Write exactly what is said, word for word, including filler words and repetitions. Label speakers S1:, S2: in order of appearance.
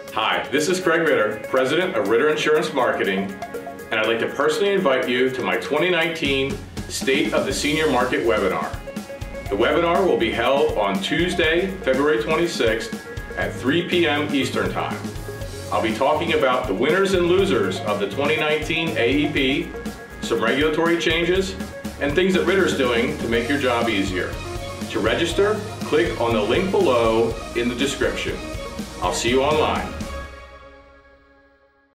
S1: Hi, this is Craig Ritter, President of Ritter Insurance Marketing, and I'd like to personally invite you to my twenty nineteen State of the Senior Market webinar. The webinar will be held on Tuesday, February twenty-sixth at three p m Eastern Time. I'll be talking about the winners and losers of the twenty nineteen A E P, some regulatory changes, and things that Ritter's doing to make your job easier. To register, click on the link below in the description. I'll see you online.